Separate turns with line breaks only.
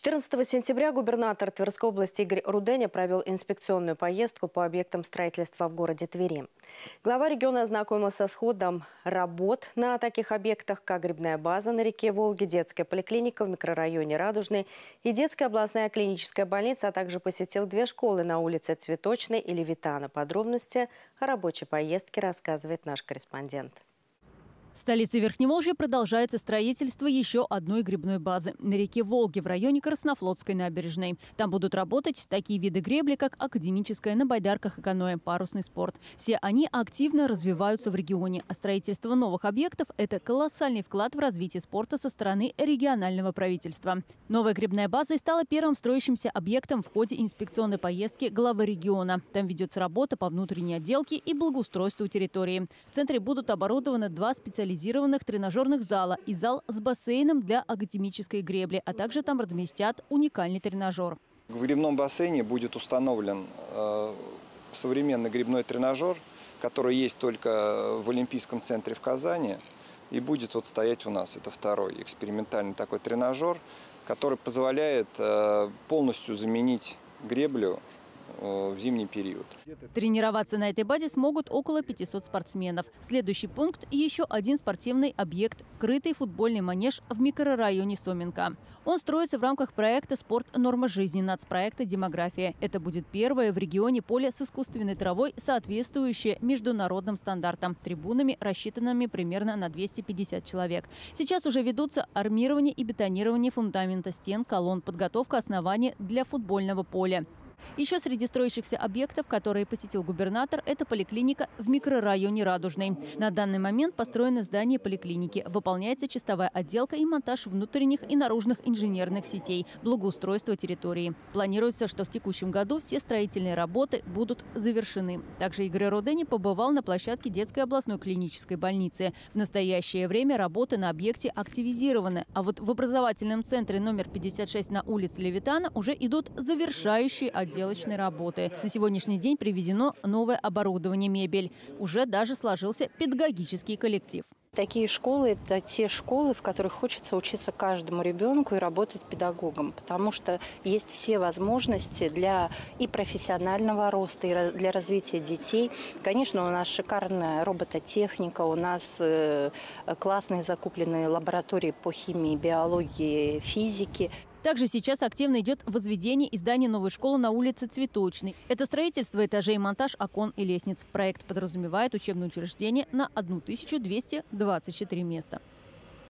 14 сентября губернатор Тверской области Игорь Руденя провел инспекционную поездку по объектам строительства в городе Твери. Глава региона ознакомился с ходом работ на таких объектах, как грибная база на реке Волге, детская поликлиника в микрорайоне Радужный и детская областная клиническая больница, а также посетил две школы на улице Цветочной и Левитана. Подробности о рабочей поездке рассказывает наш корреспондент.
В столице Верхневолжья продолжается строительство еще одной грибной базы на реке Волге в районе Краснофлотской набережной. Там будут работать такие виды гребли, как академическая, на байдарках и каноэ, парусный спорт. Все они активно развиваются в регионе. А строительство новых объектов – это колоссальный вклад в развитие спорта со стороны регионального правительства. Новая грибная база стала первым строящимся объектом в ходе инспекционной поездки главы региона. Там ведется работа по внутренней отделке и благоустройству территории. В центре будут оборудованы два специализированных тренажерных зала и зал с бассейном для академической гребли, а также там разместят уникальный тренажер.
В грибном бассейне будет установлен современный грибной тренажер, который есть только в Олимпийском центре в Казани и будет стоять у нас. Это второй экспериментальный такой тренажер, который позволяет полностью заменить греблю в зимний период.
Тренироваться на этой базе смогут около 500 спортсменов. Следующий пункт – еще один спортивный объект – крытый футбольный манеж в микрорайоне Соменко. Он строится в рамках проекта «Спорт. Норма жизни» нацпроекта «Демография». Это будет первое в регионе поле с искусственной травой, соответствующее международным стандартам, трибунами, рассчитанными примерно на 250 человек. Сейчас уже ведутся армирование и бетонирование фундамента стен, колонн, подготовка основания для футбольного поля. Еще среди строящихся объектов, которые посетил губернатор, это поликлиника в микрорайоне Радужный. На данный момент построено здание поликлиники. Выполняется чистовая отделка и монтаж внутренних и наружных инженерных сетей, благоустройство территории. Планируется, что в текущем году все строительные работы будут завершены. Также Игорь Руденя побывал на площадке детской областной клинической больницы. В настоящее время работы на объекте активизированы. А вот в образовательном центре номер 56 на улице Левитана уже идут завершающие отделочной работы. На сегодняшний день привезено новое оборудование, мебель. Уже даже сложился педагогический коллектив.
Такие школы – это те школы, в которых хочется учиться каждому ребенку и работать педагогом, потому что есть все возможности для и профессионального роста, и для развития детей. Конечно, у нас шикарная робототехника, у нас классные закупленные лаборатории по химии, биологии, физике.
Также сейчас активно идет возведение и здание новой школы на улице Цветочной. Это строительство этажей, монтаж окон и лестниц. Проект подразумевает учебное учреждение на 1224 места.